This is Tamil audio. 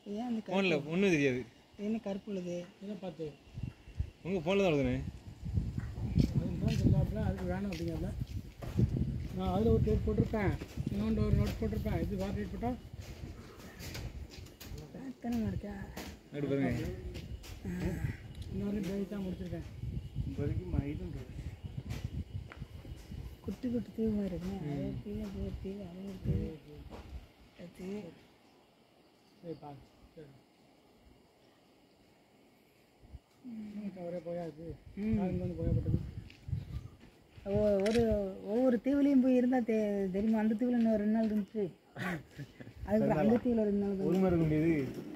ஏன் அந்த ஃபோனில் ஒன்றும் தெரியாது. என்ன கருப்பு உள்ளது இதை பார்த்து உங்கள் ஃபோனில் தான் வருதுண்ணே. அதுக்கு தான் சொல்லாப்புல அதுக்கு வேணும் அப்படிங்கிறத நான் அதில் ஒரு டேட் போட்டிருப்பேன், இன்னொன்று ஒரு நோட் போட்டிருப்பேன். இது வேறு டேட் போட்டால் எத்தனை இருக்கா அப்படி பாருங்க. இன்னொரு டேட் தான் முடிச்சிருக்கேன். இப்போதைக்கு மைதும் குட்டி குட்டி தீவு மாதிரி இருக்குண்ணே. அதே தீவு அது ஒரு தீவு அது ஒரு தீவு தீவு. சரி பாரு. சரி ஒரே போயாது வந்து போயப்பட்டது. ஒரு ஒவ்வொரு தீவுலையும் போய் இருந்தால் தெரியுமா? அந்த தீவில் இன்னும் 2 நாள் இருந்துச்சு. அதுக்கப்புறம் அந்த தீவில் 2 நாள் ஒரு மாதிரி இருக்க முடியாது.